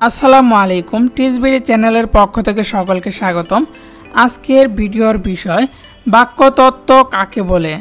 আসসালামু আলাইকুম। টিজবিডি চ্যানেলের পক্ষ থেকে সকলকে স্বাগতম। আজকের ভিডিওর বিষয় বাক্যতত্ত্ব কাকে বলে।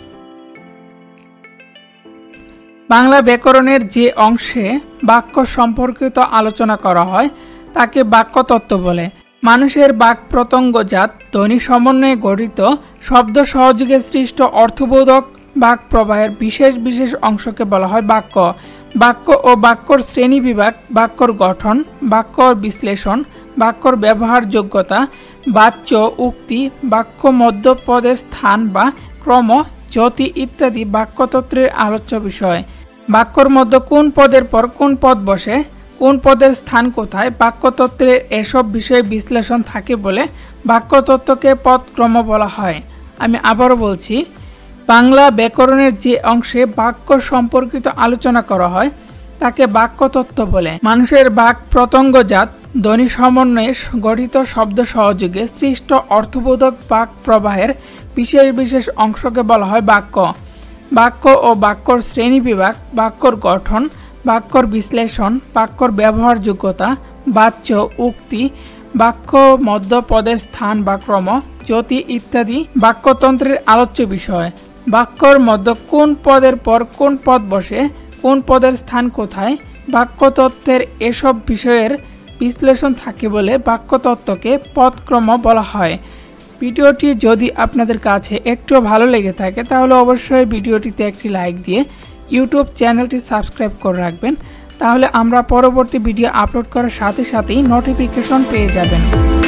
বাংলা ব্যাকরণের যে অংশে বাক্য সম্পর্কিত আলোচনা করা হয় তাকে বাক্যতত্ত্ব বলে। মানুষের বাক প্রত্যঙ্গজাত ধ্বনি সমন্বয়ে গঠিত শব্দ সহযোগে সৃষ্ট অর্থবোধক বাক প্রবাহের বিশেষ বিশেষ অংশকে বলা হয় বাক্য। বাক্য ও বাক্যর শ্রেণী বিভাগ, বাক্যর গঠন, বাক্যর বিশ্লেষণ, বাক্যর ব্যবহারযোগ্যতা, বাচ্য, উক্তি, বাক্য মধ্যপদের স্থান বা ক্রম, যতি ইত্যাদি বাক্যতত্ত্বের আলোচ্য বিষয়। বাক্যর মধ্যে কোন পদের পর কোন পদ বসে, কোন পদের স্থান কোথায়, বাক্যতত্ত্বের এসব বিষয়ে বিশ্লেষণ থাকে বলে বাক্যতত্ত্বকে পদক্রম বলা হয়। আমি আবারও বলছি, বাংলা ব্যাকরণের যে অংশে বাক্য সম্পর্কিত আলোচনা করা হয় তাকে বাক্যতত্ত্ব বলে। মানুষের বাক প্রত্যঙ্গজাত ধ্বনি সমন্বয়ে গঠিত শব্দ সহযোগে সৃষ্ট অর্থবোধক বাক প্রবাহের বিশেষ বিশেষ অংশকে বলা হয় বাক্য। বাক্য ও বাক্যর শ্রেণী বিভাগ, বাক্যর গঠন, বাক্যর বিশ্লেষণ, বাক্যর ব্যবহারযোগ্যতা, বাচ্য, উক্তি, বাক্য মধ্যপদের স্থান বা ক্রম, যতি ইত্যাদি বাক্যতন্ত্রের আলোচ্য বিষয়। বাক্যর মধ্যে কোন পদের পর কোন পদ বসে, কোন পদের স্থান কোথায়, বাক্যতত্ত্বের এসব বিষয়ের বিশ্লেষণ থাকে বলে বাক্যতত্ত্বকে পদক্রম বলা হয়। ভিডিওটি যদি আপনাদের কাছে একটু ভালো লেগে থাকে তাহলে অবশ্যই ভিডিওটিতে একটি লাইক দিয়ে ইউটিউব চ্যানেলটি সাবস্ক্রাইব করে রাখবেন, তাহলে আমরা পরবর্তী ভিডিও আপলোড করার সাথে সাথেই নোটিফিকেশন পেয়ে যাবেন।